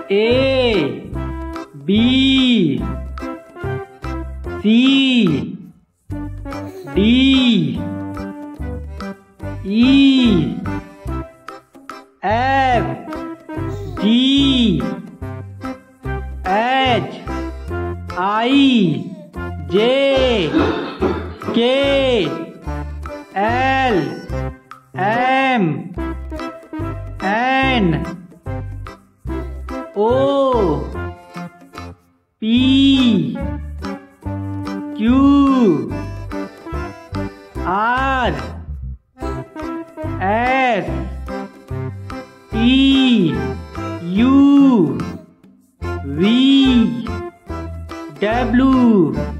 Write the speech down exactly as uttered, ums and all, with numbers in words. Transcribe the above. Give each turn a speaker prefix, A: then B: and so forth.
A: A B C D E F G H I J K L M N O P Q R S T U V W